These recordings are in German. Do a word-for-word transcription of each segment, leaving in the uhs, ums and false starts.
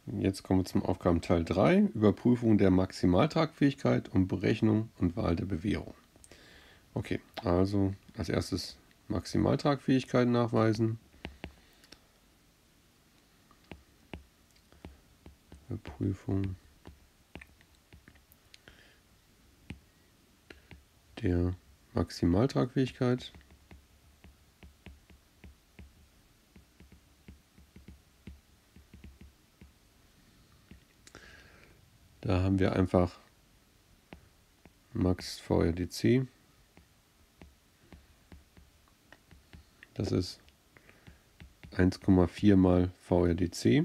Jetzt kommen wir zum Aufgabenteil drei, Überprüfung der Maximaltragfähigkeit und Berechnung und Wahl der Bewährung. Okay, also als erstes Maximaltragfähigkeit nachweisen. Überprüfung der Maximaltragfähigkeit. Da haben wir einfach Max V R D C. Das ist eins Komma vier mal V R D C.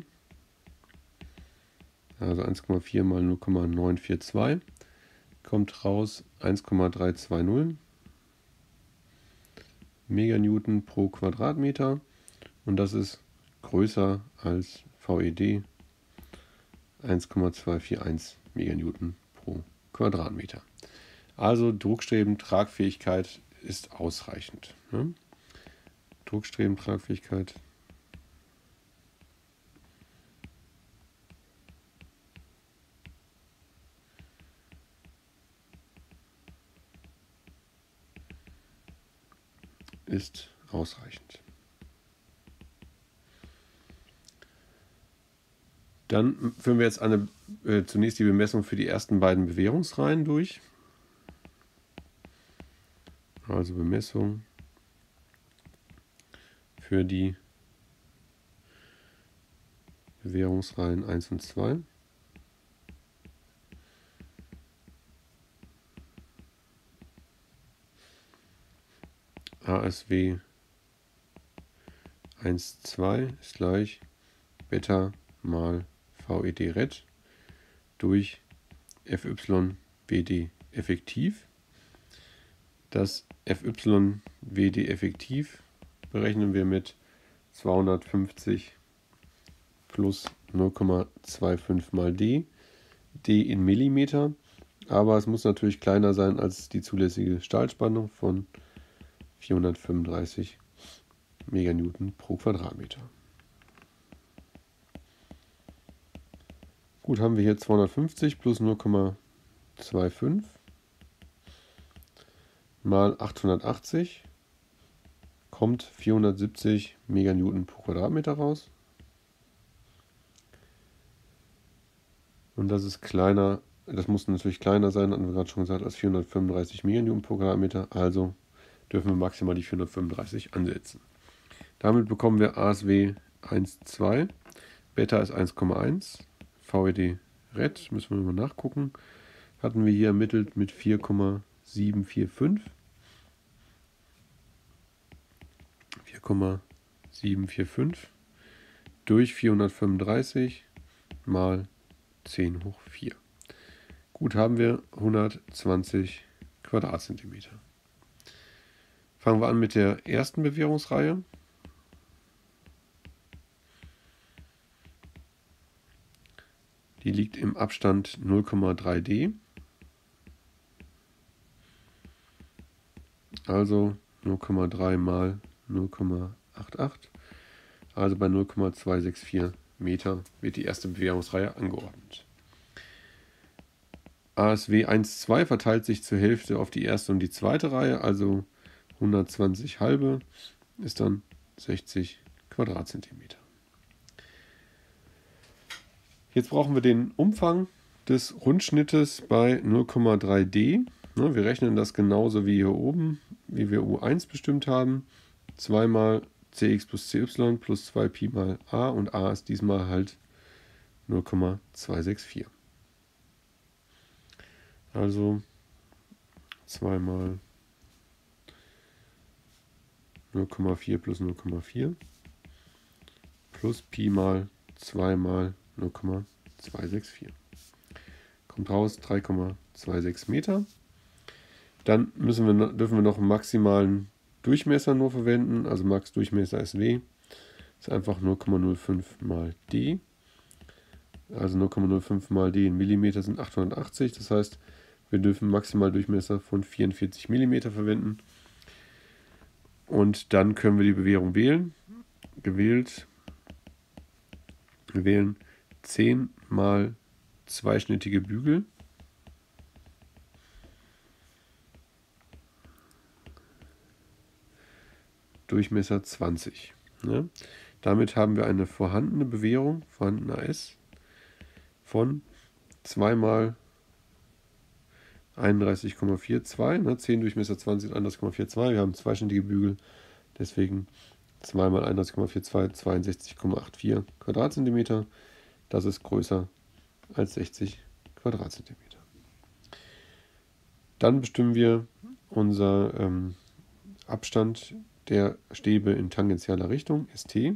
Also eins Komma vier mal null Komma neun vier zwei. Kommt raus eins Komma drei zwei null Meganewton pro Quadratmeter. Und das ist größer als V E D eins Komma zwei vier eins Meganewton pro Quadratmeter. Also Druckstreben, Tragfähigkeit ist ausreichend. Ne? Druckstreben, Tragfähigkeit. Ist ausreichend. Dann führen wir jetzt eine, äh, zunächst die Bemessung für die ersten beiden Bewährungsreihen durch. Also Bemessung für die Bewährungsreihen eins und zwei. A S W eins zwei ist gleich Beta mal V E D ret durch F Y W D effektiv. Das F Y W D effektiv berechnen wir mit zweihundertfünfzig plus null Komma fünfundzwanzig mal D, D in Millimeter, aber es muss natürlich kleiner sein als die zulässige Stahlspannung von vierhundertfünfunddreißig Meganewton pro Quadratmeter. Gut, haben wir hier zweihundertfünfzig plus null Komma fünfundzwanzig mal achthundertachtzig, kommt vierhundertsiebzig Meganewton pro Quadratmeter raus. Und das ist kleiner, das muss natürlich kleiner sein, hatten wir gerade schon gesagt, als vierhundertfünfunddreißig Meganewton pro Quadratmeter. Also dürfen wir maximal die vierhundertfünfunddreißig ansetzen. Damit bekommen wir A S W eins Komma zwei, Beta ist eins Komma eins, V E D ret, müssen wir mal nachgucken, hatten wir hier ermittelt mit vier Komma sieben vier fünf. vier Komma sieben vier fünf durch vierhundertfünfunddreißig mal zehn hoch vier. Gut, haben wir hundertzwanzig Quadratzentimeter. Fangen wir an mit der ersten Bewährungsreihe. Die liegt im Abstand null Komma drei D. Also null Komma drei mal null Komma achtundachtzig. Also bei null Komma zweihundertvierundsechzig Meter wird die erste Bewährungsreihe angeordnet. A S W eins Komma zwei verteilt sich zur Hälfte auf die erste und die zweite Reihe, also hundertzwanzig halbe ist dann sechzig Quadratzentimeter. Jetzt brauchen wir den Umfang des Rundschnittes bei null Komma drei D. Wir rechnen das genauso wie hier oben, wie wir U eins bestimmt haben. zwei mal Cx plus Cy plus zwei Pi mal a, und a ist diesmal halt null Komma zweihundertvierundsechzig. Also zwei mal null Komma vier plus null Komma vier plus Pi mal zwei mal null Komma zweihundertvierundsechzig. Kommt raus drei Komma sechsundzwanzig Meter. Dann müssen wir, dürfen wir noch einen maximalen Durchmesser nur verwenden. Also Max Durchmesser S W ist einfach null Komma null fünf mal D. Also null Komma null fünf mal D in Millimeter sind achthundertachtzig. Das heißt, wir dürfen maximal Durchmesser von vierundvierzig Millimeter verwenden. Und dann können wir die Bewährung wählen. Gewählt. Wir wählen zehn mal zweischnittige Bügel. Durchmesser zwanzig. Ne? Damit haben wir eine vorhandene Bewehrung, vorhandene A S, von zwei mal einunddreißig Komma zweiundvierzig, ne? zehn Durchmesser zwanzig, einunddreißig Komma zweiundvierzig. Wir haben zweischnittige Bügel, deswegen zwei mal einunddreißig Komma zweiundvierzig, zweiundsechzig Komma vierundachtzig Quadratzentimeter. Das ist größer als sechzig Quadratzentimeter. Dann bestimmen wir unser ähm, Abstand der Stäbe in tangentialer Richtung, S T.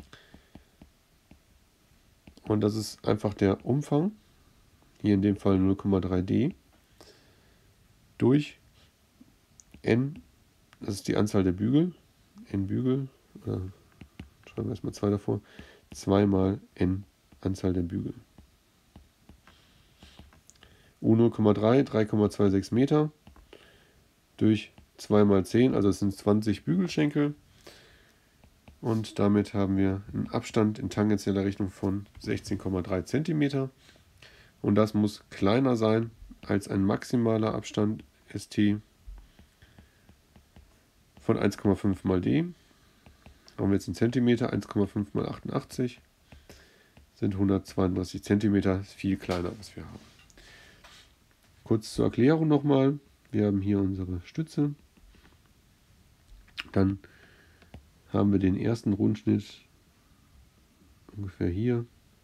Und das ist einfach der Umfang, hier in dem Fall null Komma drei D, durch N, das ist die Anzahl der Bügel, N Bügel, oder schreiben wir erstmal zwei davor, zwei mal N Anzahl der Bügel. U null Komma drei, drei Komma sechsundzwanzig Meter, durch zwei mal zehn, also es sind zwanzig Bügelschenkel. Und damit haben wir einen Abstand in tangentieller Richtung von sechzehn Komma drei Zentimeter. Und das muss kleiner sein als ein maximaler Abstand S T von eins Komma fünf mal D. Haben wir jetzt einen Zentimeter, eins Komma fünf mal achtundachtzig sind hundertzweiunddreißig Zentimeter, ist viel kleiner, was wir haben. Kurz zur Erklärung nochmal. Wir haben hier unsere Stütze. Dann haben wir den ersten Rundschnitt ungefähr hier.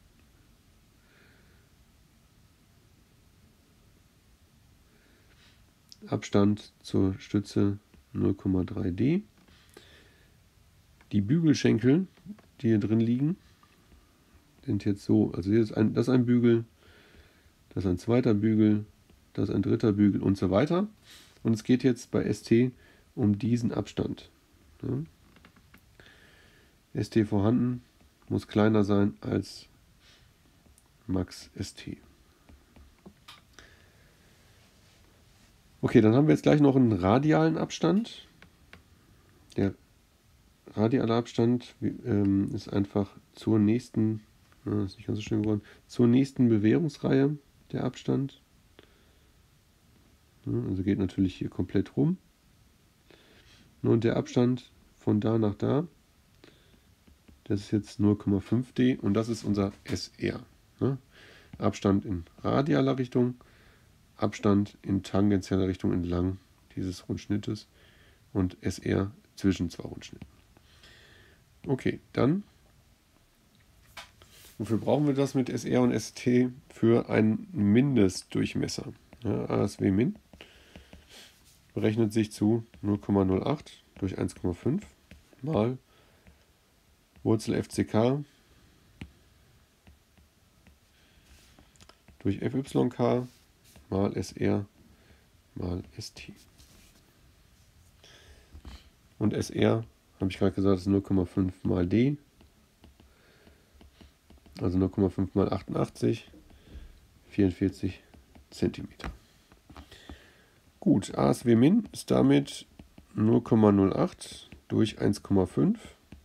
Abstand zur Stütze null Komma drei D. Die Bügelschenkel, die hier drin liegen, sind jetzt so, also hier ist ein, das ist ein Bügel, das ist ein zweiter Bügel, das ist ein dritter Bügel und so weiter. Und es geht jetzt bei S T um diesen Abstand. Ja. S T vorhanden muss kleiner sein als Max S T. Okay, dann haben wir jetzt gleich noch einen radialen Abstand. Der radiale Abstand ähm, ist einfach zur nächsten, na, ist nicht ganz so schön geworden, zur nächsten Bewehrungsreihe der Abstand. Ja, also geht natürlich hier komplett rum. Und der Abstand von da nach da, das ist jetzt null Komma fünf D und das ist unser S R. Ne? Abstand in radialer Richtung, Abstand in tangentieller Richtung entlang dieses Rundschnittes und S R zwischen zwei Rundschnitten. Okay, dann, wofür brauchen wir das mit S R und S T? Für einen Mindestdurchmesser. Ja, A S W Min berechnet sich zu null Komma null acht durch eins Komma fünf mal Wurzel F C K durch F Y K mal S R mal S T. Und S R, habe ich gerade gesagt, ist null Komma fünf mal D, also null Komma fünf mal achtundachtzig, vierundvierzig Zentimeter. Gut, A S W Min ist damit null Komma null acht durch eins Komma fünf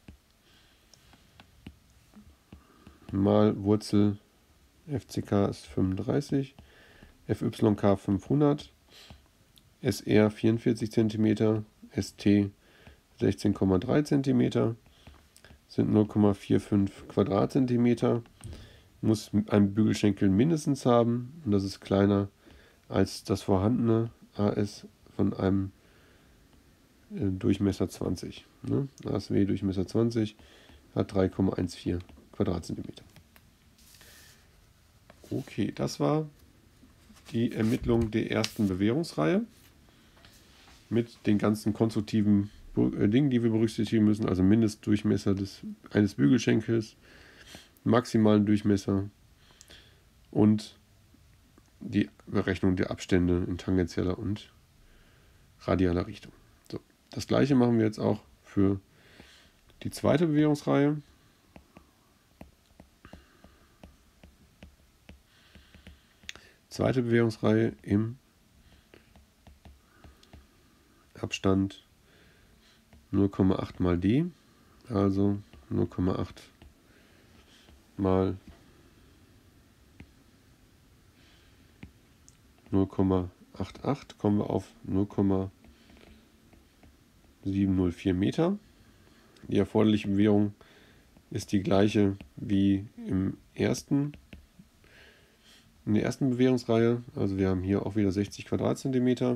mal Wurzel F C K ist fünfunddreißig, F Y K fünfhundert, S R vierundvierzig Zentimeter, S T sechzehn Komma drei Zentimeter, sind null Komma fünfundvierzig Quadratzentimeter, muss ein Bügelschenkel mindestens haben und das ist kleiner als das vorhandene A S von einem äh, Durchmesser zwanzig. Ne? A S W Durchmesser zwanzig hat drei Komma vierzehn Quadratzentimeter. Okay, das war die Ermittlung der ersten Bewehrungsreihe mit den ganzen konstruktiven Dingen, die wir berücksichtigen müssen, also Mindestdurchmesser des, eines Bügelschenkels, maximalen Durchmesser und die Berechnung der Abstände in tangentieller und radialer Richtung. So, das gleiche machen wir jetzt auch für die zweite Bewehrungsreihe. Zweite Bewehrungsreihe im Abstand null Komma acht mal D, also null Komma acht mal null Komma achtundachtzig kommen wir auf null Komma siebenhundertvier Meter. Die erforderliche Bewegung ist die gleiche wie im ersten, in der ersten Bewegungsreihe. Also wir haben hier auch wieder sechzig Quadratzentimeter.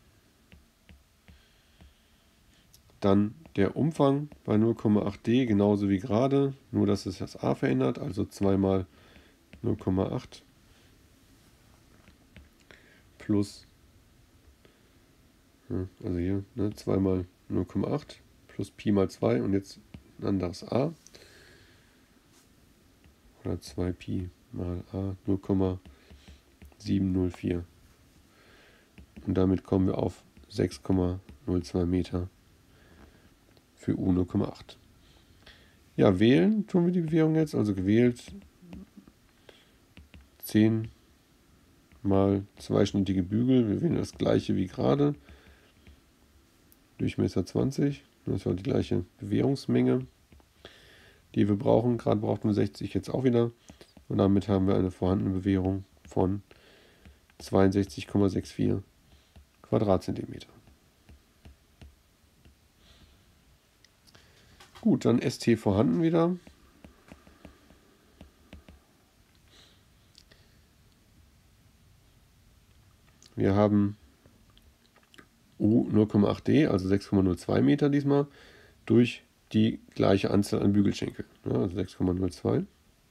Dann der Umfang bei null Komma acht D, genauso wie gerade, nur dass es das A verändert, also zwei mal null Komma acht plus, also hier ne, zwei mal null Komma acht plus Pi mal zwei und jetzt ein anderes A. Oder zwei Pi mal A, null Komma siebenhundertvier. Und damit kommen wir auf sechs Komma null zwei Meter für U null Komma acht. Ja, wählen tun wir die Bewegung jetzt, also gewählt zehn mal zweischnittige Bügel. Wir wählen das gleiche wie gerade. Durchmesser zwanzig. Das war die gleiche Bewährungsmenge, die wir brauchen. Gerade brauchten wir sechzig, jetzt auch wieder. Und damit haben wir eine vorhandene Bewährung von zweiundsechzig Komma vierundsechzig Quadratzentimeter. Gut, dann S T vorhanden wieder. Wir haben U null Komma acht D, also sechs Komma null zwei Meter diesmal, durch die gleiche Anzahl an Bügelschenkel. Ja, also sechs Komma null zwei.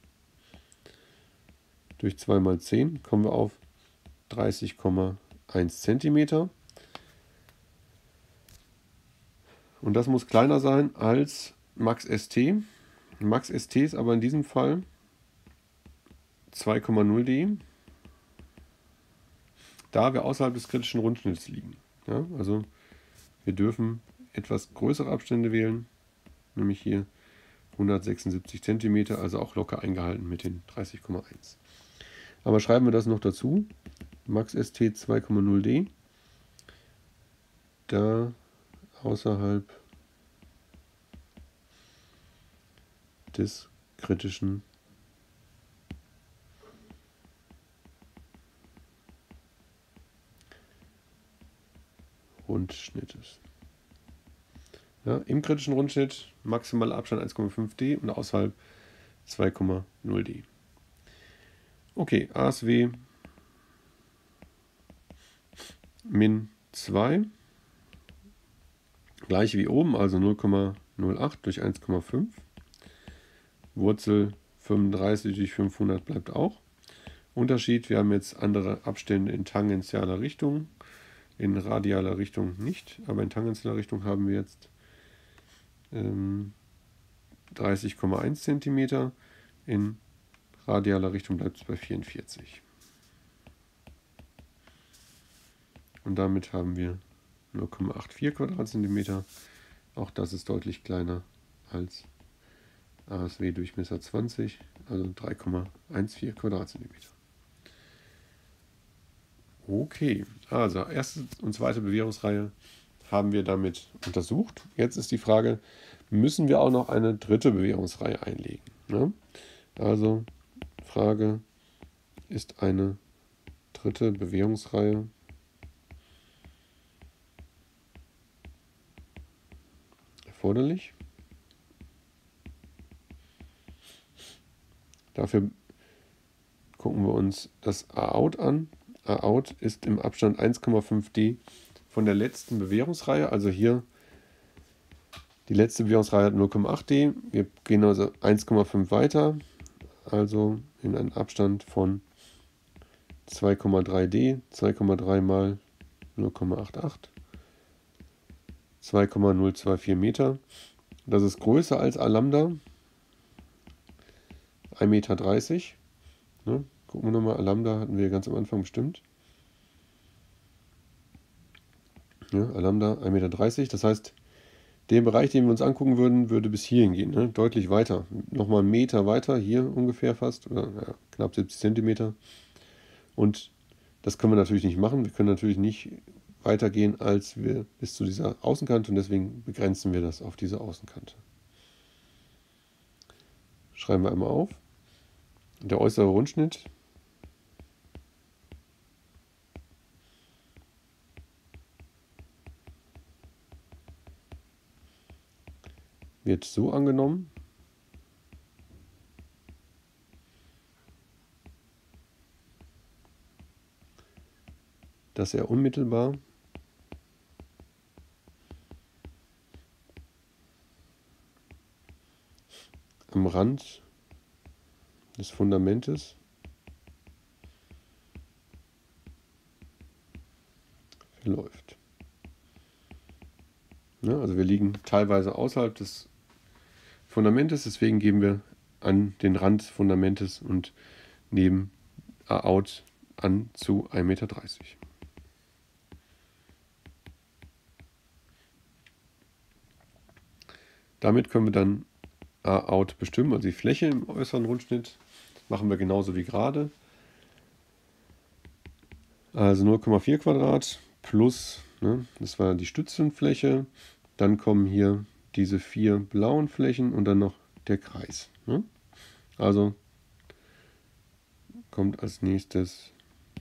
Durch zwei mal zehn kommen wir auf dreißig Komma eins Zentimeter. Und das muss kleiner sein als Max S T. Max S T ist aber in diesem Fall zwei Komma null D, da wir außerhalb des kritischen Rundschnitts liegen. Ja, also wir dürfen etwas größere Abstände wählen, nämlich hier hundertsechsundsiebzig Zentimeter, also auch locker eingehalten mit den dreißig Komma eins. Aber schreiben wir das noch dazu. Max S T zwei Komma null D, da außerhalb des kritischen Rundschnittes. Ja, im kritischen Rundschnitt maximaler Abstand eins Komma fünf D und außerhalb zwei Komma null D. Okay, A S W min zwei, gleich wie oben, also null Komma null acht durch eins Komma fünf. Wurzel fünfunddreißig durch fünfhundert bleibt auch. Unterschied, wir haben jetzt andere Abstände in tangentialer Richtung, in radialer Richtung nicht, aber in tangentialer Richtung haben wir jetzt ähm, dreißig Komma eins Zentimeter, in radialer Richtung bleibt es bei vierundvierzig. Und damit haben wir null Komma vierundachtzig Quadratzentimeter. Auch das ist deutlich kleiner als A S W Durchmesser zwanzig, also drei Komma vierzehn Quadratzentimeter. Okay, also erste und zweite Bewährungsreihe haben wir damit untersucht. Jetzt ist die Frage, müssen wir auch noch eine dritte Bewährungsreihe einlegen? Ne? Also Frage, ist eine dritte Bewährungsreihe erforderlich? Dafür gucken wir uns das A-Out an. A-Out ist im Abstand eins Komma fünf D von der letzten Bewährungsreihe. Also hier die letzte Bewährungsreihe hat null Komma acht D. Wir gehen also eins Komma fünf weiter, also in einen Abstand von zwei Komma drei D, zwei Komma drei mal null Komma achtundachtzig, zwei Komma null zwei vier Meter. Das ist größer als A Lambda, ein Meter dreißig. Ne? Gucken wir nochmal, A Lambda hatten wir ganz am Anfang bestimmt. Ja, A Lambda ein Meter dreißig, das heißt, der Bereich, den wir uns angucken würden, würde bis hierhin gehen, ne? Deutlich weiter. Nochmal einen Meter weiter, hier ungefähr fast, oder ja, knapp siebzig Zentimeter. Und das können wir natürlich nicht machen. Wir können natürlich nicht weitergehen, als wir bis zu dieser Außenkante, und deswegen begrenzen wir das auf diese Außenkante. Schreiben wir einmal auf. Der äußere Rundschnitt wird so angenommen, dass er unmittelbar am Rand des Fundamentes verläuft. Ja, also wir liegen teilweise außerhalb des Fundamentes, deswegen geben wir an den Rand des Fundamentes und nehmen A-Out an zu ein Meter dreißig. Damit können wir dann A-Out bestimmen, also die Fläche im äußeren Rundschnitt machen wir genauso wie gerade. Also null Komma vier Quadrat plus, ne, das war die Stützenfläche, dann kommen hier diese vier blauen Flächen und dann noch der Kreis. Ne? Also kommt als nächstes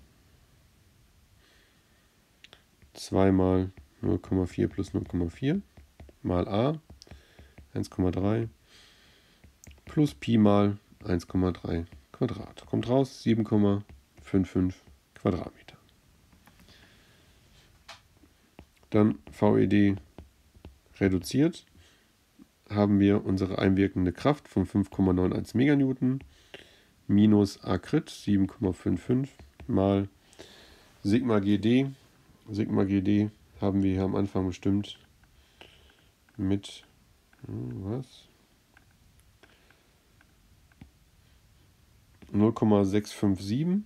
zwei mal null Komma vier plus null Komma vier mal a eins Komma drei plus Pi mal eins Komma drei Quadrat. Kommt raus sieben Komma fünfundfünfzig Quadratmeter. Dann V E D reduziert haben wir unsere einwirkende Kraft von fünf Komma einundneunzig Meganewton minus A Crit sieben Komma fünfundfünfzig mal Sigma G D. Sigma G D haben wir hier am Anfang bestimmt mit was? null Komma sechs fünf sieben.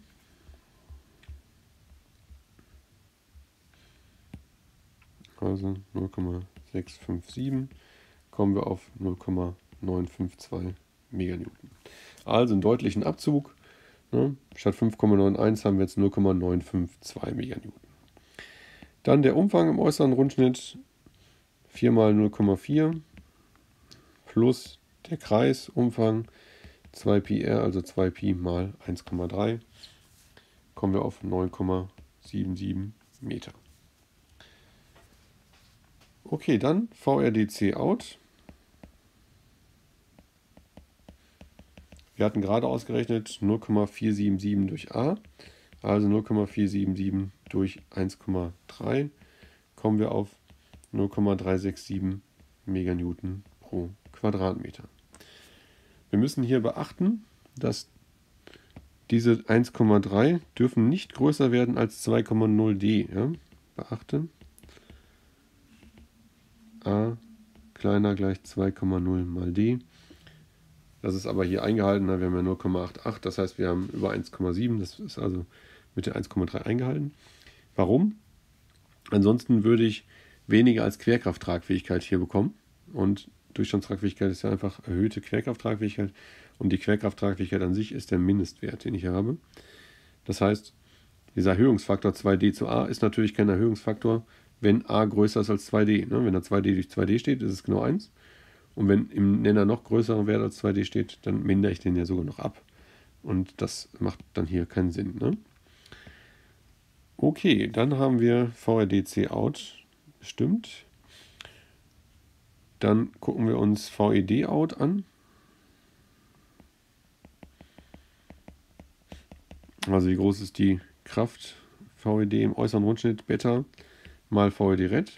Also null Komma sechs fünf sieben kommen wir auf null Komma neun fünf zwei Meganewton. Also einen deutlichen Abzug. Ne? Statt fünf Komma einundneunzig haben wir jetzt null Komma neun fünf zwei Meganewton. Dann der Umfang im äußeren Rundschnitt vier mal null Komma vier plus der Kreisumfang zwei Pi r, also zwei Pi mal eins Komma drei, kommen wir auf neun Komma sieben sieben Meter. Okay, dann V R D C out. Wir hatten gerade ausgerechnet null Komma vier sieben sieben durch A, also null Komma vier sieben sieben durch eins Komma drei, kommen wir auf null Komma drei sechs sieben Meganewton pro Quadratmeter. Wir müssen hier beachten, dass diese eins Komma drei dürfen nicht größer werden als zwei Komma null D. Ja? Beachte, A kleiner gleich zwei Komma null mal D. Das ist aber hier eingehalten, wir haben ja null Komma achtundachtzig, das heißt wir haben über eins Komma sieben, das ist also mit der eins Komma drei eingehalten. Warum? Ansonsten würde ich weniger als Querkrafttragfähigkeit hier bekommen und Durchstandstragfähigkeit ist ja einfach erhöhte Querkrafttragfähigkeit und die Querkrafttragfähigkeit an sich ist der Mindestwert, den ich hier habe. Das heißt, dieser Erhöhungsfaktor zwei D zu A ist natürlich kein Erhöhungsfaktor, wenn A größer ist als zwei D. Ne? Wenn da zwei D durch zwei D steht, ist es genau eins. Und wenn im Nenner noch größerer Wert als zwei D steht, dann mindere ich den ja sogar noch ab. Und das macht dann hier keinen Sinn. Ne? Okay, dann haben wir V R D C out bestimmt. Dann gucken wir uns V E D out an. Also wie groß ist die Kraft V E D im äußeren Rundschnitt Beta mal V E D ret.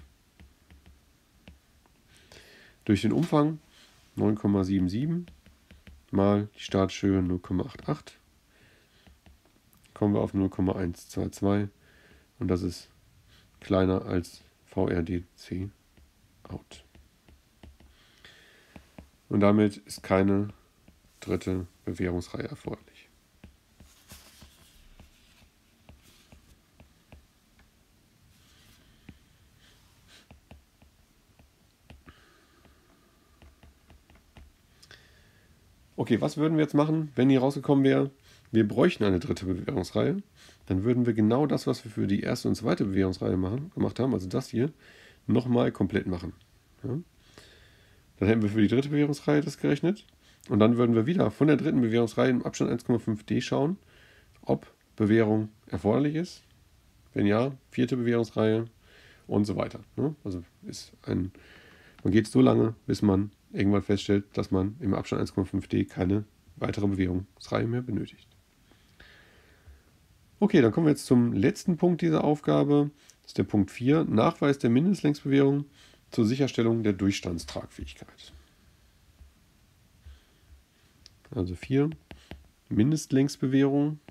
Durch den Umfang neun Komma sieben sieben mal die Starthöhe null Komma achtundachtzig kommen wir auf null Komma hundertzweiundzwanzig und das ist kleiner als V R D C out. Und damit ist keine dritte Bewährungsreihe erforderlich. Okay, was würden wir jetzt machen, wenn hier rausgekommen wäre, wir bräuchten eine dritte Bewährungsreihe? Dann würden wir genau das, was wir für die erste und zweite Bewährungsreihe machen, gemacht haben, also das hier, nochmal komplett machen. Ja? Dann hätten wir für die dritte Bewährungsreihe das gerechnet und dann würden wir wieder von der dritten Bewährungsreihe im Abstand eins Komma fünf D schauen, ob Bewährung erforderlich ist. Wenn ja, vierte Bewährungsreihe und so weiter. Ne? Also ist ein, man geht so lange, bis man irgendwann feststellt, dass man im Abstand eins Komma fünf d keine weitere Bewegungsreihe mehr benötigt. Okay, dann kommen wir jetzt zum letzten Punkt dieser Aufgabe. Das ist der Punkt vier, Nachweis der Mindestlängsbewegung zur Sicherstellung der Durchstandstragfähigkeit. Also vier, Mindestlängsbewegung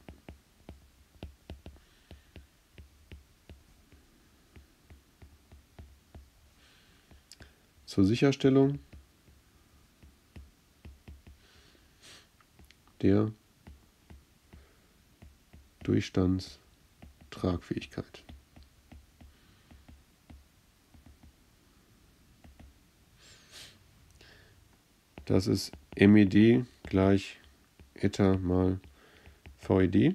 zur Sicherstellung der Durchstandstragfähigkeit. Das ist M E D gleich Eta mal V E D.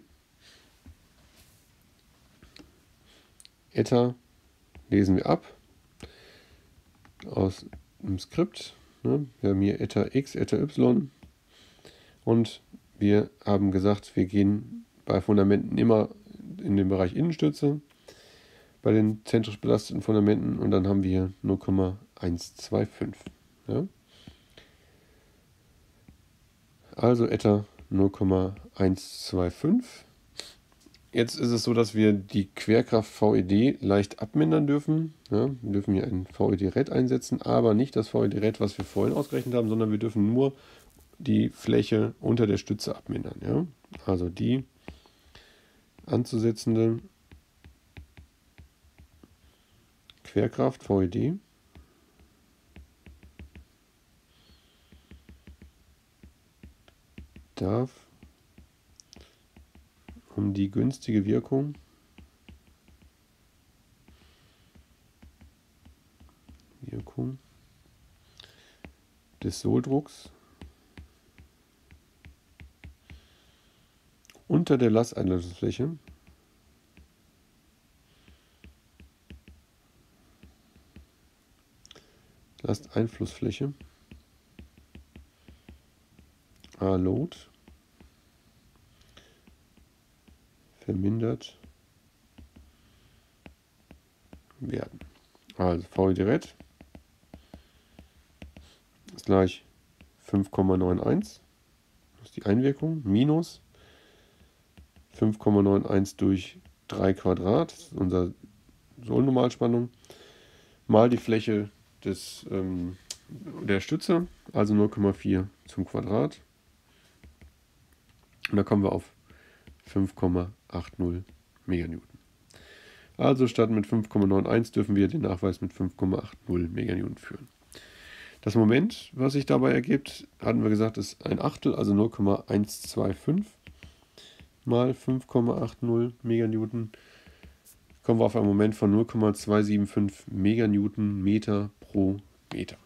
Eta lesen wir ab aus dem Skript. Wir haben hier Eta x, Eta y. Und wir haben gesagt, wir gehen bei Fundamenten immer in den Bereich Innenstütze, bei den zentrisch belasteten Fundamenten, und dann haben wir null Komma eins zwei fünf. Ja? Also Eta null Komma eins zwei fünf. Jetzt ist es so, dass wir die Querkraft V E D leicht abmindern dürfen. Ja? Wir dürfen hier ein V E D-Red einsetzen, aber nicht das V E D-Red, was wir vorhin ausgerechnet haben, sondern wir dürfen nur die Fläche unter der Stütze abmindern. Ja? Also die anzusetzende Querkraft V E D darf um die günstige Wirkung Wirkung des Sohldrucks unter der Lasteinleitungsfläche Lasteinflussfläche A Load vermindert werden. Also V E D-Red ist gleich fünf Komma einundneunzig, das ist die Einwirkung, minus fünf Komma einundneunzig durch drei Quadrat, das ist unsere Sollnormalspannung, mal die Fläche des, ähm, der Stütze, also null Komma vier zum Quadrat. Und da kommen wir auf fünf Komma achtzig Meganewton. Also statt mit fünf Komma einundneunzig dürfen wir den Nachweis mit fünf Komma achtzig Meganewton führen. Das Moment, was sich dabei ergibt, hatten wir gesagt, ist ein Achtel, also null Komma eins zwei fünf mal fünf Komma achtzig Meganewton. Kommen wir auf ein Moment von null Komma zwei sieben fünf Meganewton Meter pro Meter.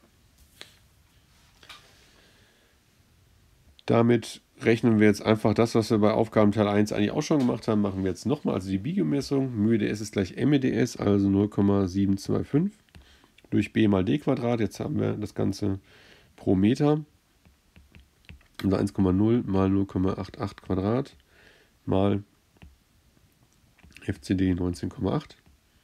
Damit rechnen wir jetzt einfach das, was wir bei Aufgabenteil eins eigentlich auch schon gemacht haben, machen wir jetzt nochmal. Also die Biegemessung, μ_ds ist gleich μ_ds, also null Komma sieben zwei fünf durch b mal d Quadrat. Jetzt haben wir das Ganze pro Meter. Also eins Komma null mal null Komma achtundachtzig Quadrat mal F C D neunzehn Komma acht.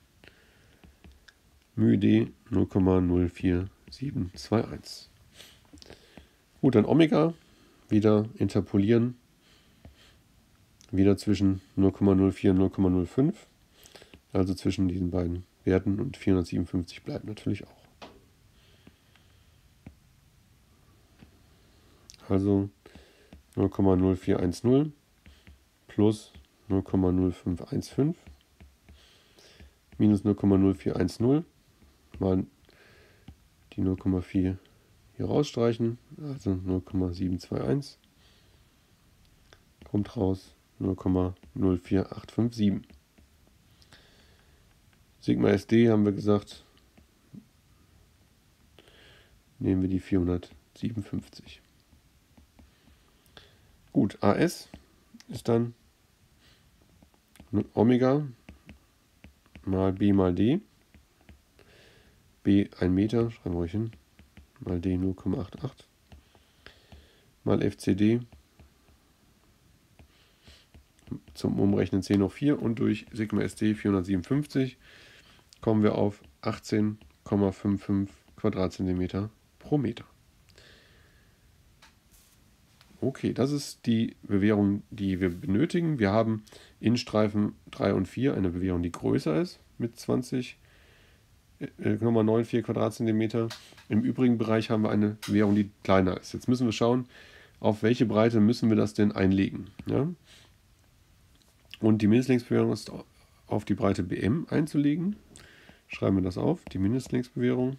μd null Komma null vier sieben zwei eins. Gut, dann Omega. Wieder interpolieren, wieder zwischen null Komma null vier und null Komma null fünf, also zwischen diesen beiden Werten, und vierhundertsiebenundfünfzig bleibt natürlich auch. Also null Komma null vier eins null plus null Komma null fünf eins fünf minus null Komma null vier eins null mal die null Komma vier hier rausstreichen, also null Komma sieben zwei eins, kommt raus null Komma null vier acht fünf sieben. Sigma S D haben wir gesagt, nehmen wir die vierhundertsiebenundfünfzig. Gut, A S ist dann Omega mal B mal D, B ein Meter, schreiben wir euch hin, mal D null Komma achtundachtzig, mal F C D zum Umrechnen zehn hoch vier und durch Sigma S D vierhundertsiebenundfünfzig kommen wir auf achtzehn Komma fünfundfünfzig Quadratzentimeter pro Meter. Okay, das ist die Bewährung, die wir benötigen. Wir haben in Streifen drei und vier eine Bewährung, die größer ist, mit zwanzig Komma vierundneunzig Quadratzentimeter. Im übrigen Bereich haben wir eine Bewährung, die kleiner ist. Jetzt müssen wir schauen, auf welche Breite müssen wir das denn einlegen. Ja? Und die Mindestlängsbewährung ist auf die Breite B M einzulegen. Schreiben wir das auf, die Mindestlängsbewährung.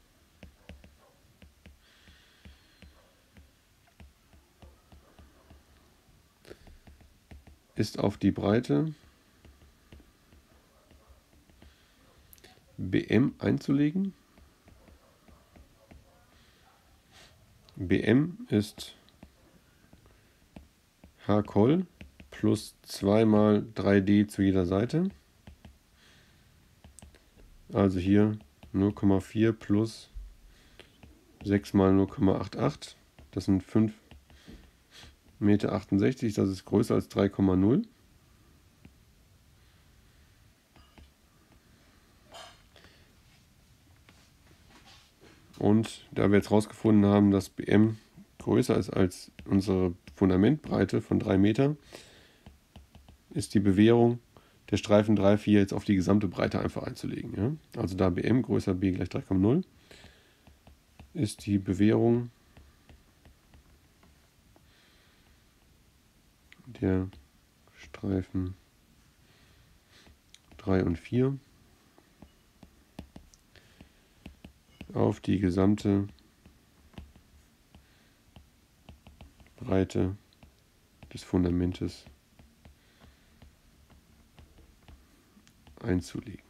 Ist auf die Breite B M einzulegen. B M ist H Col plus zwei mal drei D zu jeder Seite. Also hier null Komma vier plus sechs mal null Komma achtundachtzig. Das sind fünf Meter achtundsechzig. Das ist größer als drei Komma null. Und da wir jetzt herausgefunden haben, dass B M größer ist als unsere Fundamentbreite von drei Meter, ist die Bewährung der Streifen drei, vier jetzt auf die gesamte Breite einfach einzulegen. Ja? Also da B M größer B gleich drei Komma null ist die Bewährung der Streifen drei und vier auf die gesamte Breite des Fundamentes einzulegen.